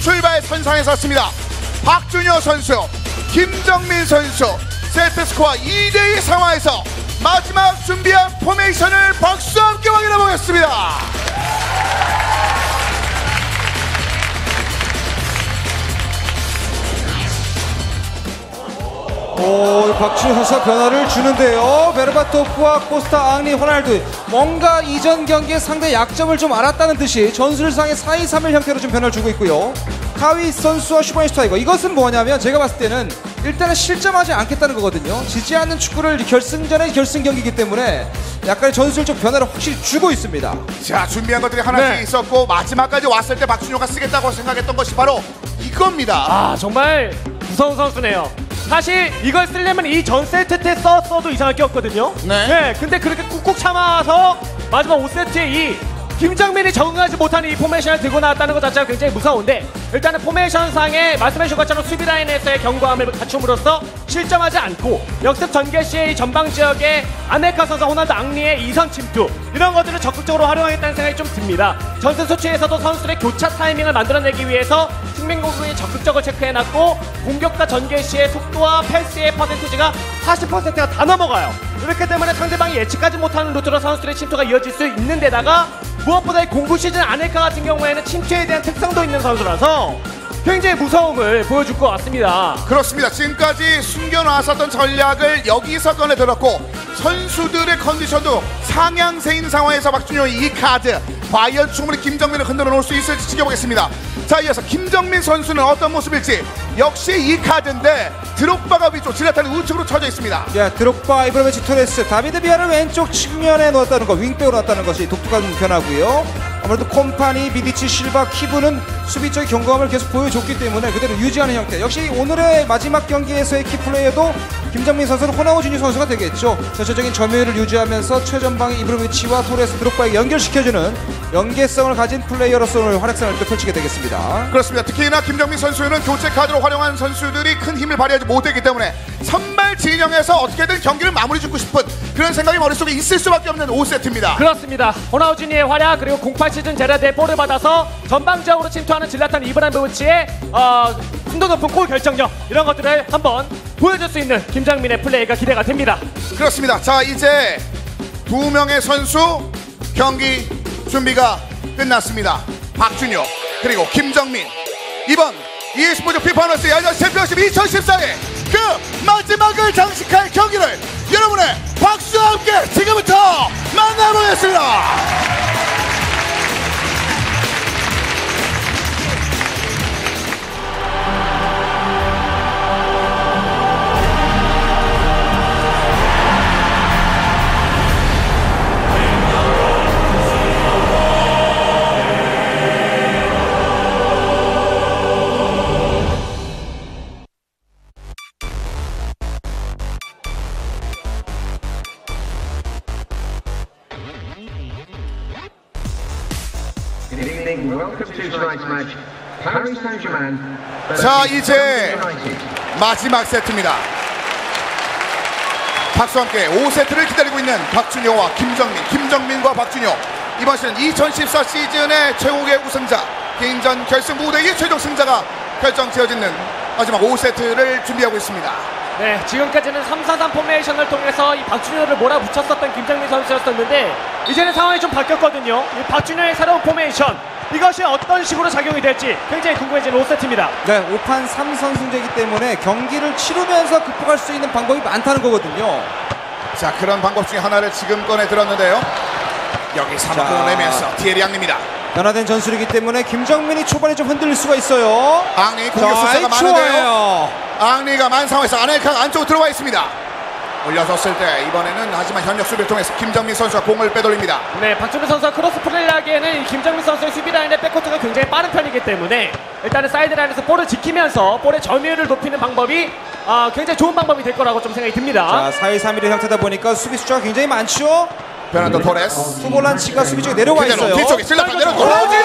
출발 선상에 섰습니다. 박준효 선수, 김정민 선수 세트스코어 2대2 상황에서 마지막 준비한 포메이션을 박수와 함께 확인해 보겠습니다. 박준효 선수가 변화를 주는데요. 베르바토프와 코스타, 앙리, 호날두 뭔가 이전 경기의 상대 약점을 좀 알았다는 듯이 전술상의 4-2-3-1 형태로 좀 변화를 주고 있고요. 카위 선수와 슈바인슈타이거, 이것은 뭐냐면 제가 봤을 때는 일단은 실점하지 않겠다는 거거든요. 지지 않는 축구를 결승전의 결승 경기이기 때문에 약간의 전술적 변화를 확실히 주고 있습니다. 자, 준비한 것들이 하나씩 있었고 마지막까지 왔을 때 박준효가 쓰겠다고 생각했던 것이 바로 이겁니다. 아, 정말 무서운 선수네요. 사실 이걸 쓰려면 이 전 세트 때 썼어도 이상할 게 없거든요. 네. 근데 그렇게 꾹꾹 참아서 마지막 5세트에 이 김정민이 적응하지 못하는 이 포메이션을 들고 나왔다는 것 자체가 굉장히 무서운데, 일단은 포메이션상에 말씀해주신 것처럼 수비 라인에서의 견고함을 갖춤으로써 실점하지 않고 역습 전개 시의 이 전방 지역에 아넬카 선수, 호날두, 앙리의 이선 침투, 이런 것들을 적극적으로 활용하겠다는 생각이 좀 듭니다. 전선 수치에서도 선수들의 교차 타이밍을 만들어내기 위해서 승민공군이 적극적으로 체크해놨고, 공격과 전개 시의 속도와 패스의 퍼센티지가 40%가 다 넘어가요. 그렇기 때문에 상대방이 예측하지 못하는 루트로 선수들의 침투가 이어질 수 있는 데다가 무엇보다 이 공구 시즌 아넬카 같은 경우에는 침투에 대한 특성도 있는 선수라서 굉장히 무서움을 보여줄 것 같습니다. 그렇습니다. 지금까지 숨겨놨었던 전략을 여기서 꺼내들었고 선수들의 컨디션도 상향세인 상황에서 박준효 이 카드 과연 충분히 김정민을 흔들어 놓을 수 있을지 지켜보겠습니다. 자, 이어서 김정민 선수는 어떤 모습일지. 역시 이 카드인데 드록바가 위쪽, 질라탄이 우측으로 쳐져 있습니다. 드록바, 이브라히모비치, 토레스, 다비드 비아를 왼쪽 측면에 놓았다는 거, 윙백으로 놓았다는 것이 독특한 변화고요. 아무래도 콤파니, 미디치, 실바, 키브는 수비적인 경감을 계속 보여줬기 때문에 그대로 유지하는 형태. 역시 오늘의 마지막 경기에서의 키플레이어도 김정민 선수는 호나우지니 선수가 되겠죠. 전체적인 점유율을 유지하면서 최전방의 이브라히모비치와 토레스, 드록바에게 연결시켜주는 연계성을 가진 플레이어로서 오늘 활약상을 또 펼치게 되겠습니다. 그렇습니다. 특히나 김정민 선수는 교체 카드로 활용한 선수들이 큰 힘을 발휘하지 못했기 때문에 선발 진영에서 어떻게든 경기를 마무리 짓고 싶은 그런 생각이 머릿속에 있을 수밖에 없는 5세트입니다. 그렇습니다. 호나우지니의 활약, 그리고 08시즌 제라드의 볼을 받아서 전방적으로 침투하는 질라탄 이브라히모비치의 순도 높은 골 결정력, 이런 것들을 한번 보여줄 수 있는 김정민의 플레이가 기대가 됩니다. 그렇습니다. 자, 이제 두 명의 선수 경기 준비가 끝났습니다. 박준효 그리고 김정민, 이번 e스포츠 피파너스 야전 챔피언십 2014의 그 마지막을 장식할 경기를 여러분의 박수와 함께 지금부터 만나보겠습니다. 자, 이제 마지막 세트입니다. 박수와 함께 5세트를 기다리고 있는 박준효와 김정민, 김정민과 박준효. 이번 시즌 2014 시즌의 최고의 우승자, 개인전 결승 무대의 최종 승자가 결정지어지는 마지막 5세트를 준비하고 있습니다. 네, 지금까지는 3-4-3 포메이션을 통해서 이 박준효를 몰아붙였었던 김정민 선수였었는데, 이제는 상황이 좀 바뀌었거든요. 이 박준효의 새로운 포메이션, 이것이 어떤 식으로 작용이 될지 굉장히 궁금해지는 5세트입니다. 네, 5판 3선승제이기 때문에 경기를 치르면서 극복할 수 있는 방법이 많다는 거거든요. 자, 그런 방법 중에 하나를 지금 꺼내 들었는데요. 여기 3구 내면서 티에리 앙리입니다. 변화된 전술이기 때문에 김정민이 초반에 좀 흔들릴 수가 있어요. 앙리 공격 수사가 많은데요. 좋아요. 앙리가 만 상황에서 아넬카가 안쪽으로 들어와 있습니다. 올려섰을 때 이번에는 하지만 현역 수비를 통해서 김정민 선수가 공을 빼돌립니다. 네, 박준효 선수가 크로스 플레이를 하기에는 이 김정민 선수의 수비 라인의 백코트가 굉장히 빠른 편이기 때문에 일단은 사이드 라인에서 볼을 지키면서 볼의 점유율을 높이는 방법이 굉장히 좋은 방법이 될 거라고 좀 생각이 듭니다. 자, 4-2-3-1의 형태다 보니까 수비 숫자가 굉장히 많죠. 베란도 토레스, 투볼란치가 수비 쪽에 내려와 있어요. 뒤쪽에 질라탄 내려 호나우지니!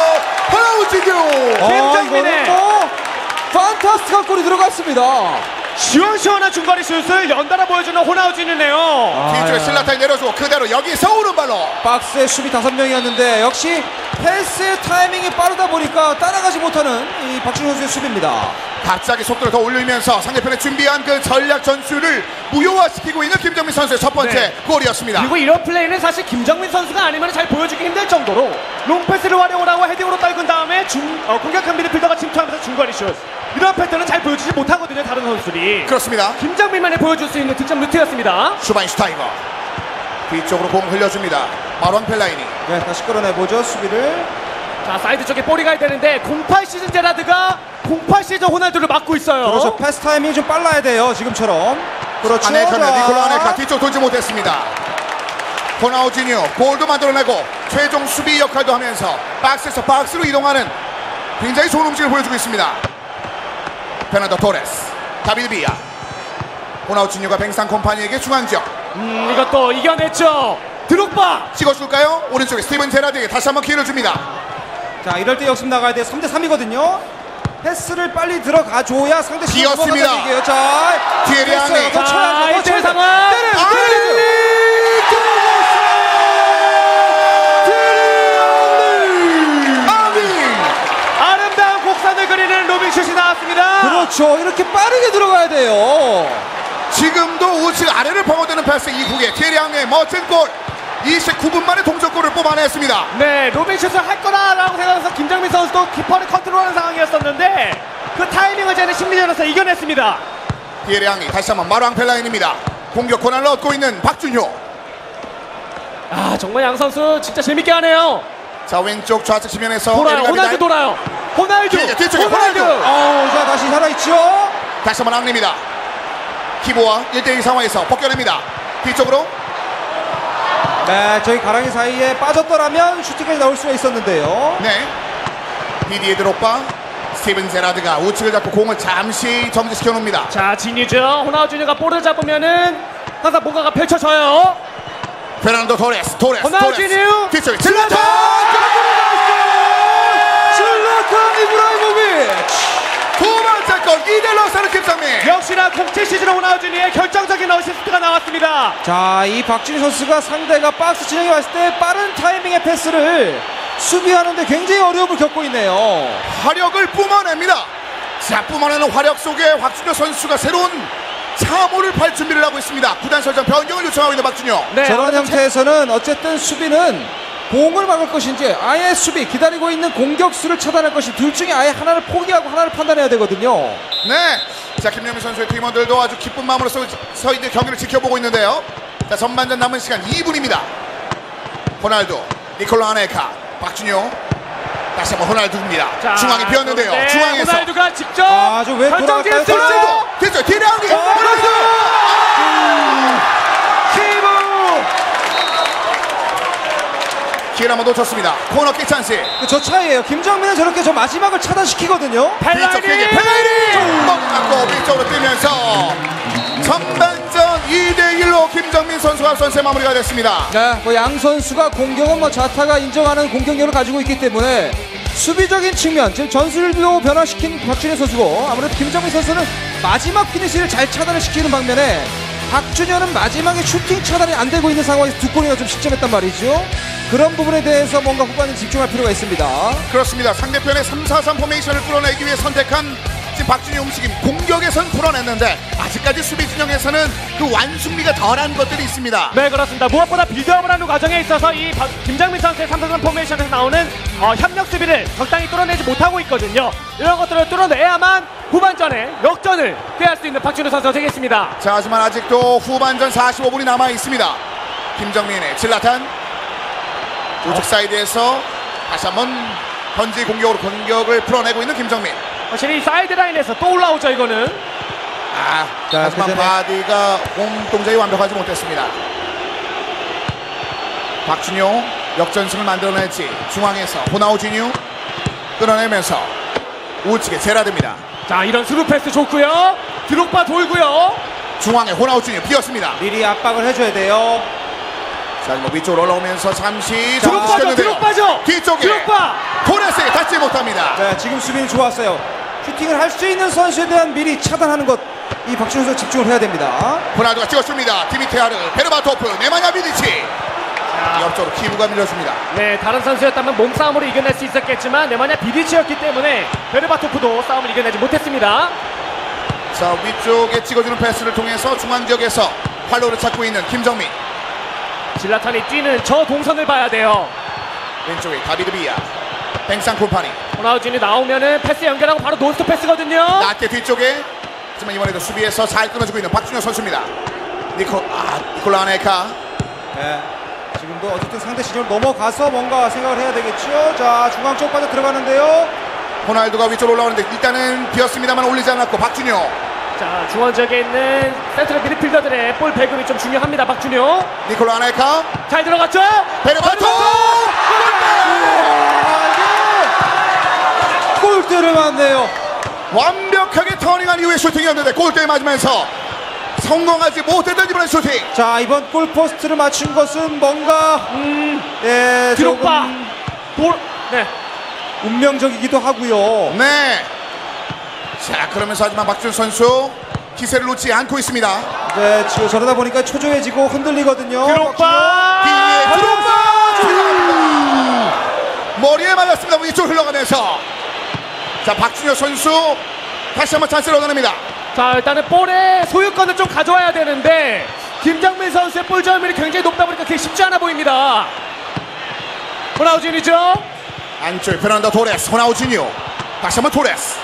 호나우지니! 김정민의 판타스틱한 골이 들어갔습니다. 시원시원한 중거리 슛을 연달아 보여주는 호나우진이네요. 뒤쪽에 슬라탄이 내려주고 그대로 여기서 오른발로 박스에 수비 5명이었는데 역시 패스의 타이밍이 빠르다 보니까 따라가지 못하는 이 박준호 선수의 수비입니다. 갑자기 속도를 더 올리면서 상대편의 준비한 그 전략 전술을 무효화시키고 있는 김정민 선수의 첫 번째 네. 골이었습니다. 그리고 이런 플레이는 사실 김정민 선수가 아니면 잘 보여주기 힘들 정도로 롱패스를 활용을 하고 헤딩으로 떨군 다음에 공격한 미드필더가 침투하면서 중거리 슛, 이런 패턴은 잘 보여주지 못하거든요, 다른 선수들이. 그렇습니다. 김정민만이 보여줄 수 있는 득점 루트였습니다. 슈바인슈타이거 뒤쪽으로 공 흘려줍니다. 마론 펠라이니. 네, 다시 끌어내보죠, 수비를. 자, 사이드 쪽에 볼이 가야 되는데 08 시즌 제라드가 08 시즌 호날두를 막고 있어요. 그렇죠, 패스 타이밍이 좀 빨라야 돼요, 지금처럼. 그렇죠. 아네카는 자. 니콜라 아네카 뒤쪽 돌지 못했습니다. 호나우지뉴 골도 만들어내고 최종 수비 역할도 하면서 박스에서 박스로 이동하는 굉장히 좋은 움직임을 보여주고 있습니다. 페르난도 토레스, 다비드 비아. 호나우지뉴가 뱅상 콤파니에게 중앙지역 이것도 이겨냈죠. 드록바. 찍어줄까요? 오른쪽에 스티븐 제라드에게 다시 한번 기회를 줍니다. 자, 이럴 때 역습 나가야 돼요. 3대3이거든요. 패스를 빨리 들어가줘야 상대 비었습니다. 얘기예요. 자, 뒤에 양이. 자, 1대1 상황. 아름다운 곡선을 그리는 로빙슛이 나왔습니다. 그렇죠. 이렇게 빠르게 들어가야 돼요. 지금도 우측 아래를 방어되는 패스 이후에 티에리앙의 멋진 골. 29분 만에 동점골을 뽑아냈습니다. 네, 로빙슛을 할 거다라고 생각해서 김정민 선수도 키퍼를 컨트롤하는 상황이었었는데 그 타이밍을 쟤는 심리전에서 이겨냈습니다. 티에리앙이 다시 한번 마랑 펠라인입니다. 공격 권한을 얻고 있는 박준효. 아, 정말 양 선수 진짜 재밌게 하네요. 자, 왼쪽 좌측 측면에서 돌아요. 에리가 호날두 비달. 돌아요. 호날두. 뒤쪽에 호날두. 자, 다시 살아있죠. 다시 한번 앙립니다. 키보와 1대1 상황에서 벗겨냅니다. 뒤쪽으로 네, 저희 가랑이 사이에 빠졌더라면 슈팅까지 나올 수가 있었는데요. 네 디디에 드록바 스티븐 제라드가 우측을 잡고 공을 잠시 정지시켜 놓습니다. 자, 진유죠. 호나우지뉴가 볼을 잡으면은 항상 뭔가가 펼쳐져요. 페르난도 토레스 호나우지뉴. 뒤쪽에 질라탄 슬라탄 이브라이모비치. 두 번째 골 2대1로 서는 김정민. 역시나 07 시즌 호나우지뉴의 결정적인 어시스트가 나왔습니다. 자, 이 박준희 선수가 상대가 박스 진영에 왔을 때 빠른 타이밍의 패스를 수비하는데 굉장히 어려움을 겪고 있네요. 화력을 뿜어냅니다. 자, 뿜어내는 화력 속에 박준효 선수가 새로운 참호를 팔 준비를 하고 있습니다. 구단 설정 변경을 요청하고 있는 박준효. 네, 저런 형태에서는 어쨌든 수비는 공을 막을 것인지 아예 수비 기다리고 있는 공격수를 차단할 것인지 둘 중에 아예 하나를 포기하고 하나를 판단해야 되거든요. 네, 자, 김영민 선수의 팀원들도 아주 기쁜 마음으로 서 있는 경기를 지켜보고 있는데요. 자, 전반전 남은 시간 2분입니다. 호날두, 니콜라 아네카, 박준효. 다시 한번 호날두입니다. 자, 중앙이 비었는데요. 네, 중앙에서 호날두가 직접 아, 저왜 결정지을 돌아갈까요? 쓰고 됐죠. 디랑이 키브. 기회를 한번 놓쳤습니다. 코너킥 찬스. 저 차이에요. 김정민은 저렇게 저 마지막을 차단시키거든요. 뒤쪽 길게 펠라이니 머리 맞고 위쪽으로 뛰면서 전반전 2대1로 김정민 선수가 앞선 마무리가 됐습니다. 네, 양 선수가 공격은 자타가 인정하는 공격력을 가지고 있기 때문에 수비적인 측면, 지금 전술도 변화시킨 박준현 선수고 아무래도 김정민 선수는 마지막 피니시를 잘 차단을 시키는 방면에 박준현은 마지막에 슈팅 차단이 안 되고 있는 상황에서 두 골이나 좀 실점했단 말이죠. 그런 부분에 대해서 뭔가 후반에 집중할 필요가 있습니다. 그렇습니다. 상대편의 3-4-3 포메이션을 풀어내기 위해 선택한 지금 박준희 움직임 공격에선 풀어냈는데 아직까지 수비 진영에서는 그 완숙미가 덜한 것들이 있습니다. 네, 그렇습니다. 무엇보다 빌드업을 하는 과정에 있어서 이 김정민 선수의 3-4-3 포메이션에서 나오는 협력 수비를 적당히 뚫어내지 못하고 있거든요. 이런 것들을 뚫어내야만 후반전에 역전을 꾀할 수 있는 박준호 선수가 되겠습니다. 자, 하지만 아직도 후반전 45분이 남아 있습니다. 김정민의 질라탄 우측 사이드에서 다시 한번 던지 공격으로 공격을 풀어내고 있는 김정민. 확실히 사이드 라인에서 또 올라오죠, 이거는. 자, 하지만 그 전에- 바디가 공 동작이 완벽하지 못했습니다. 박준효 역전승을 만들어낼지. 중앙에서 호나우지뉴 끌어내면서 우측에 제라드입니다. 자, 이런 스루 패스 좋고요. 드록바 돌고요. 중앙에 호나우지뉴 비었습니다. 미리 압박을 해줘야 돼요. 자, 뭐 위쪽으로 올라오면서 잠시 드록바죠, 드록바죠. 뒤쪽에 드록바. 토레스에 닿지 못합니다. 자, 지금 수비는 좋았어요. 슈팅을 할 수 있는 선수에 대한 미리 차단하는 것 이 박준호 선수 집중을 해야 됩니다. 호날두가 찍어줍니다. 디미트리아르, 베르바토프, 네마냐 미디치. 옆쪽으로 키부가 밀어줍니다. 네, 다른 선수였다면 몸싸움으로 이겨낼 수 있었겠지만 네마냐 비디치였기 때문에 베르바토프도 싸움을 이겨내지 못했습니다. 자, 위쪽에 찍어주는 패스를 통해서 중앙 지역에서 활로를 찾고 있는 김정민. 질라탄이 뛰는 저 동선을 봐야 돼요. 왼쪽에 다비드 비아, 뱅상 콤파니. 호나우진이 나오면은 패스 연결하고 바로 논스톱 패스거든요. 낮게 뒤쪽에, 하지만 이번에도 수비에서 잘 끊어주고 있는 박준혁 선수입니다. 니콜라 아네카. 네. 지금도 어쨌든 상대 진영을 넘어가서 뭔가 생각을 해야 되겠죠. 자, 중앙 쪽 빠져 들어가는데요. 호날두가 위쪽으로 올라오는데 일단은 비었습니다만 올리지 않았고 박준혁. 자, 중원 지역에 있는 센트럴 미드필더들의 볼 배급이 좀 중요합니다. 박준효 니콜라 아네카. 잘 들어갔죠? 베르바토. 골대를 맞네요. 완벽하게 터닝한 이후의 슈팅이었는데 골대에 맞으면서 성공하지 못했던 이번엔 슈팅. 자, 이번 골포스트를 맞춘 것은 뭔가 예, 드록바 조금 네. 운명적이기도 하고요. 네. 자, 그러면서 하지만 박준 선수 기세를 놓지 않고 있습니다. 네, 지금 저러다 보니까 초조해지고 흔들리거든요. 드록바 뒤에 들어옵니다. 머리에 맞았습니다. 위쪽 흘러가면서. 자, 박준혁 선수 다시 한번 찬스를 얻어냅니다. 자, 일단은 볼의 소유권을 좀 가져와야 되는데 김정민 선수의 볼 점유율이 굉장히 높다 보니까 그게 쉽지 않아 보입니다. 호나우진이죠? 안쪽에 페르난도 토레스, 호나우지뉴. 다시 한번 토레스.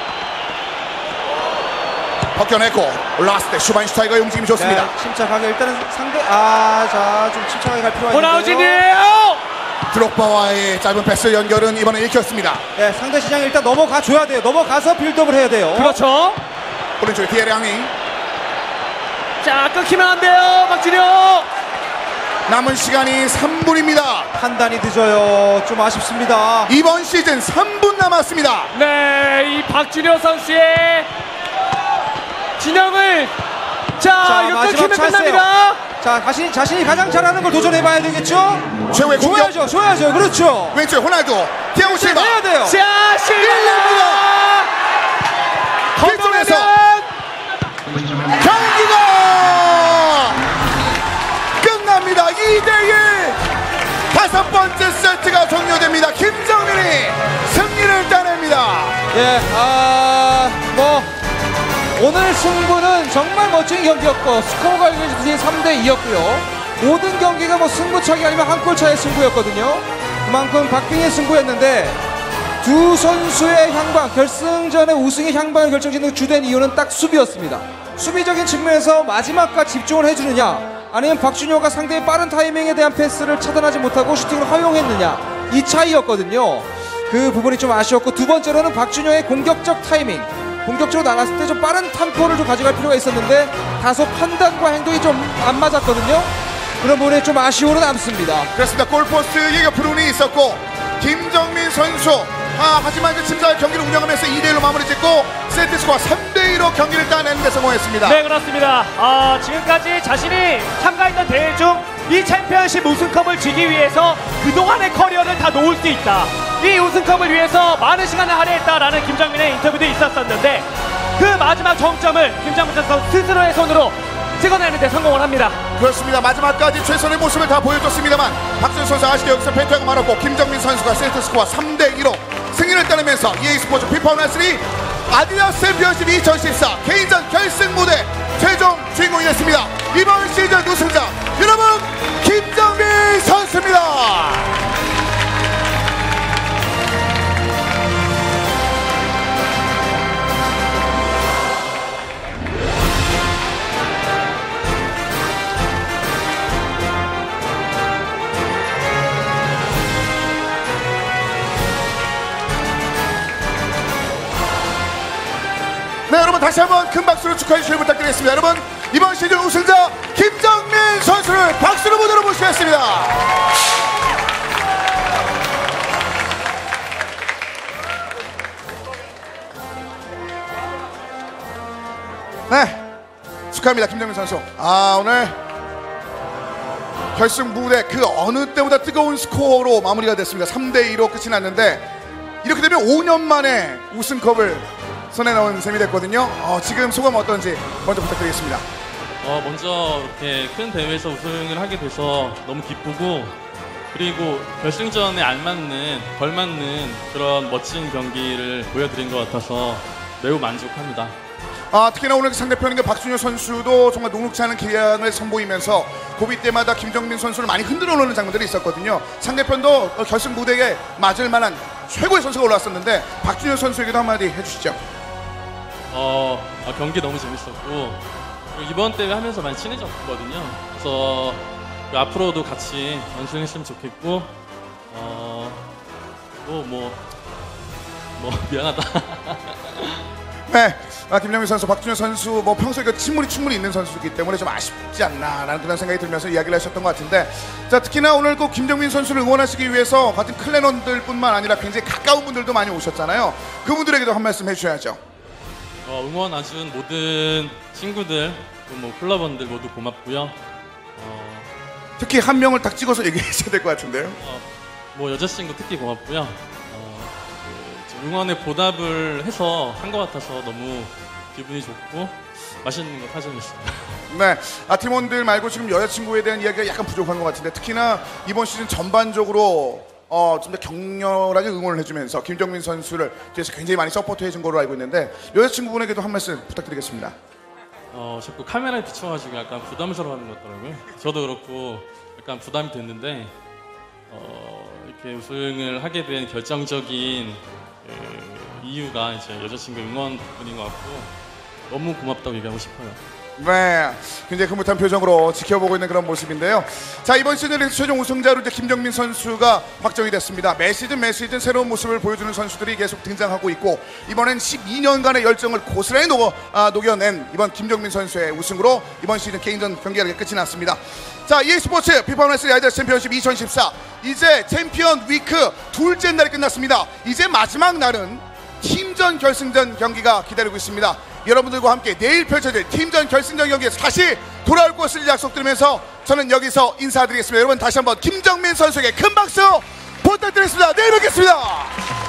벗겨냈고 올라왔을 때 슈바인슈타이거의 움직임이 좋습니다. 네, 침착하게 일단은 상대 자, 좀 침착하게 갈 필요가 있는데요. 호나우진이에요. 드록바와의 짧은 패스 연결은 이번에 읽혔습니다. 네, 상대 시장 일단 넘어가 줘야 돼요. 넘어가서 빌드업을 해야 돼요. 그렇죠. 오른쪽에 디에르앙이. 자, 끊기면 안 돼요. 박준효. 남은 시간이 3분입니다. 판단이 늦어요. 좀 아쉽습니다. 이번 시즌 3분 남았습니다. 네, 이 박준효 선수의 진영을 이거 끊기면 끝납니다. 자, 자신이 가장 잘하는 걸 도전해봐야 되겠죠? 최후의 공격. 줘야죠. 그렇죠. 왼쪽에 호날두, 티아고 실바. 해야 돼요. 자, 실바입니다. 뒤쪽에서 경기가 끝납니다. 2대1. 다섯 번째 세트가 종료됩니다. 김정민이 승리를 따냅니다. 예, 오늘 승부는 정말 멋진 경기였고 스코어가 알려주듯이 3대2였고요. 모든 경기가 승부차기 아니면 한 골 차의 승부였거든요. 그만큼 박빙의 승부였는데 두 선수의 향방, 결승전의 우승의 향방을 결정짓는 주된 이유는 딱 수비였습니다. 수비적인 측면에서 마지막까지 집중을 해주느냐, 아니면 박준효가 상대의 빠른 타이밍에 대한 패스를 차단하지 못하고 슈팅을 허용했느냐, 이 차이였거든요. 그 부분이 좀 아쉬웠고, 두 번째로는 박준효의 공격적 타이밍, 공격적으로 나갔을 때 좀 빠른 템포를 좀 가져갈 필요가 있었는데 다소 판단과 행동이 좀 안 맞았거든요. 그런 부분에 좀 아쉬움은 남습니다. 그렇습니다. 골포스트 예격프로이 있었고 김정민 선수 하지만 이제 침착하게 경기를 운영하면서 2대1로 마무리 짓고 세트스코어 3대2로 경기를 따내는 데 성공했습니다. 네, 그렇습니다. 지금까지 자신이 참가했던 대회 중 이 챔피언십 우승컵을 쥐기 위해서 그동안의 커리어를 다 놓을 수 있다, 이 우승컵을 위해서 많은 시간을 할애했다라는 김정민의 인터뷰도 있었었는데 그 마지막 정점을 김정민 선수 스스로의 손으로 찍어내는 데 성공을 합니다. 그렇습니다. 마지막까지 최선의 모습을 다 보여줬습니다만 박준 선수 아쉽게 여기서 패퇴하고 말았고 김정민 선수가 세트스코어 3대2로 승리를 따내면서 EA스포츠 피파원스3 아디다스 챔피언십 2014 개인전 결승 무대 최종 주인공이 됐습니다. 이번 시즌 우승자 여러분, 김정민 선수입니다. 네, 여러분 다시 한번 큰 박수로 축하해 주시길 부탁드리겠습니다. 여러분, 이번 시즌 우승자 김정민 선수를 박수로 무대로 모시겠습니다. 네, 축하합니다. 김정민 선수. 오늘 결승 무대 그 어느 때보다 뜨거운 스코어로 마무리가 됐습니다. 3대2로 끝이 났는데 이렇게 되면 5년 만에 우승컵을 손에 넣은 셈이 됐거든요. 지금 소감 어떤지 먼저 부탁드리겠습니다. 먼저 이렇게 큰 대회에서 우승을 하게 돼서 너무 기쁘고, 그리고 결승전에 걸맞는 그런 멋진 경기를 보여드린 것 같아서 매우 만족합니다. 특히나 오늘 상대편인 박준효 선수도 정말 녹록지 않은 기량을 선보이면서 고비 때마다 김정민 선수를 많이 흔들어 놓는 장면들이 있었거든요. 상대편도 결승 무대에 맞을 만한 최고의 선수가 올라왔었는데 박준효 선수에게도 한마디 해주시죠. 경기 너무 재밌었고, 그리고 이번 대회 하면서 많이 친해졌거든요. 그래서 앞으로도 같이 연승했으면 좋겠고, 미안하다. 네, 김정민 선수, 박준효 선수 평소에 친물이 충분히 있는 선수이기 때문에 좀 아쉽지 않나라는 그런 생각이 들면서 이야기를 하셨던 것 같은데, 자, 특히나 오늘 꼭 김정민 선수를 응원하시기 위해서 같은 클랜원들뿐만 아니라 굉장히 가까운 분들도 많이 오셨잖아요. 그분들에게도 한 말씀 해주셔야죠. 응원 와준 모든 친구들, 클럽원들 모두 고맙고요. 특히 한 명을 딱 찍어서 얘기하셔야 될 것 같은데요. 여자친구 특히 고맙고요. 응원에 보답을 해서 한 것 같아서 너무 기분이 좋고 맛있는 거 사전했습니다. 네, 팀원들 말고 지금 여자친구에 대한 이야기가 약간 부족한 것 같은데, 특히나 이번 시즌 전반적으로 좀 더 격렬하게 응원을 해주면서 김정민 선수를 뒤에서 굉장히 많이 서포트해준 걸로 알고 있는데, 여자친구분에게도 한 말씀 부탁드리겠습니다. 자꾸 카메라에 비춰가지고 약간 부담스러워하는 것 같더라고요. 저도 그렇고 약간 부담이 됐는데, 이렇게 우승을 하게 된 결정적인 이유가 이제 여자친구 응원 덕분인 것 같고 너무 고맙다고 얘기하고 싶어요. 네, 굉장히 흐뭇한 표정으로 지켜보고 있는 그런 모습인데요. 자, 이번 시즌에서 최종 우승자로 이제 김정민 선수가 확정이 됐습니다. 매 시즌 새로운 모습을 보여주는 선수들이 계속 등장하고 있고, 이번엔 12년간의 열정을 고스란히 녹여낸 이번 김정민 선수의 우승으로 이번 시즌 개인전 경기가 끝이 났습니다. 자, EA스포츠 피파원스 아이돌 챔피언십 2014, 이제 챔피언 위크 둘째 날이 끝났습니다. 이제 마지막 날은 팀전 결승전 경기가 기다리고 있습니다. 여러분들과 함께 내일 펼쳐질 팀전 결승전 경기에서 다시 돌아올 것을 약속드리면서 저는 여기서 인사드리겠습니다. 여러분, 다시 한번 김정민 선수에게 큰 박수 부탁드리겠습니다. 내일 뵙겠습니다.